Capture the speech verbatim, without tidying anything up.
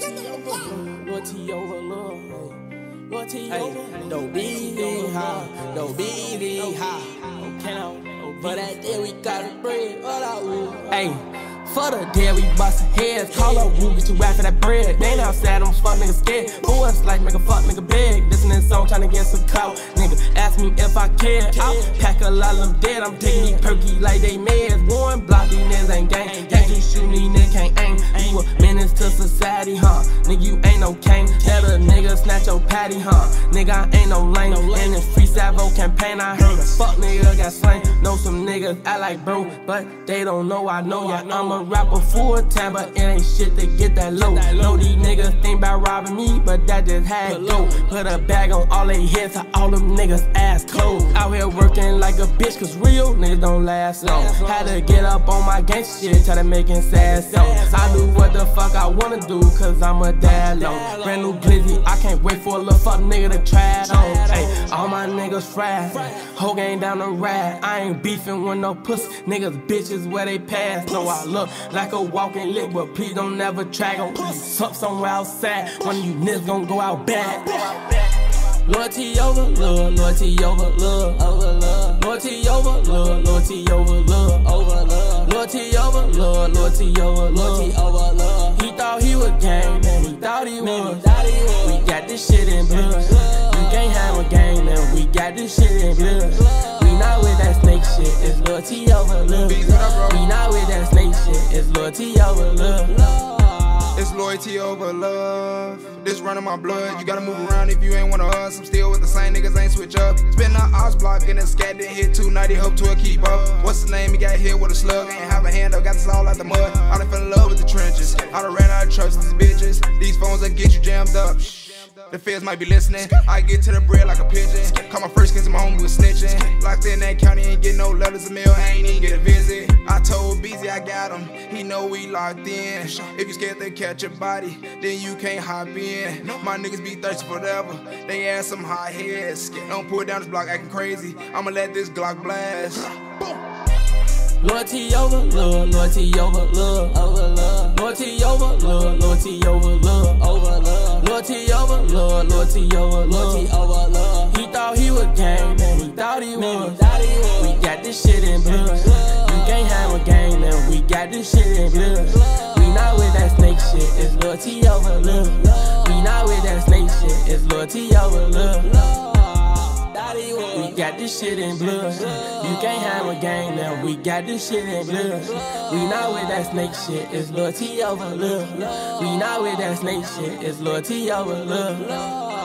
Loyalty over love, loyalty over love. Loyalty over love. Don't be the high, don't be the high. Okay now, for that day we got a bread. What I will. Hey. For the day we bustin' heads, call up Woo, get you rap for that bread. They ain't outside, them fuck niggas scared. Who else like make a fuck nigga big? Listen to this song, tryna get some clout. Nigga, ask me if I care. I'll pack a lot of them dead. I'm taking these perky like they meds. One block, these niggas ain't gang. Can't just shoot these niggas can't aim. You a menace to society, huh? Nigga, you ain't no king. Let a nigga snatch your patty, huh? Nigga, I ain't no lame. In this free Savo campaign, I heard a fuck nigga got slain. Know some niggas act like bro, but they don't know I know ya. I'm a rapper full time, but it ain't shit to get that low. Know these niggas think about robbing me, but that just had to go. Put a bag on all they heads, so all them niggas ass closed. Out here working like a bitch, cause real niggas don't last long. Had to get up on my gangsta shit, try to make it sad songs. I do what the fuck I wanna do, cause I'm a dad low. Brand new glizzy, I can't wait for a little fuck nigga to try it on. Ay, all my niggas fried, whole gang down the ride. I ain't beefing with no pussy, niggas bitches where they pass. So I look like a walking lick, but please don't never track on. Sup somewhere outside, one of you niggas gon' go out bad. Loyalty over love, loyalty over love, over love. Loyalty over love, loyalty over love, over love. Loyalty over love, loyalty over love, over love. He thought he was gang, man, he thought he was. We got this shit in blood. You can't have a gang, man, we got this shit in blood. We not with that snake shit, it's loyalty over love. We not with that snake shit, it's loyalty over love. It's loyalty over love. This running my blood. You gotta move around if you ain't wanna us. I'm still with the same niggas, ain't switch up. Spin the ops block in the scat, then hit two ninety, hope to a keep up. What's the name? He got hit with a slug. Ain't have a hand up, got this all out the mud. I done fell in love with the trenches. I done ran out of trust with these bitches. These phones that get you jammed up. The feds might be listening. I get to the bread like a pigeon. Call my first kiss, my homie was snitching. Locked in that county, ain't get no letters of mail, I ain't even get a visit. I told Beezy I got him, he know we locked in. If you scared to catch a body, then you can't hop in. My niggas be thirsty forever, they ass some hot heads. Don't pull down this block acting crazy, I'ma let this Glock blast. Loyalty over love, loyalty over love, over love. Loyalty over love, loyalty over love, over love. Loyalty over love, loyalty over love, over love. He thought he was gang, man, he thought he was. We got this shit in blood. You can't have a gang, man, we got this shit in blood. We not with that snake shit, it's loyalty over love. We not with that snake shit, it's loyalty over love. We got this shit in blood. You can't have a gang now. We got this shit in blood. We not with that snake shit. It's loyalty over love. We not with that snake shit. It's loyalty over love.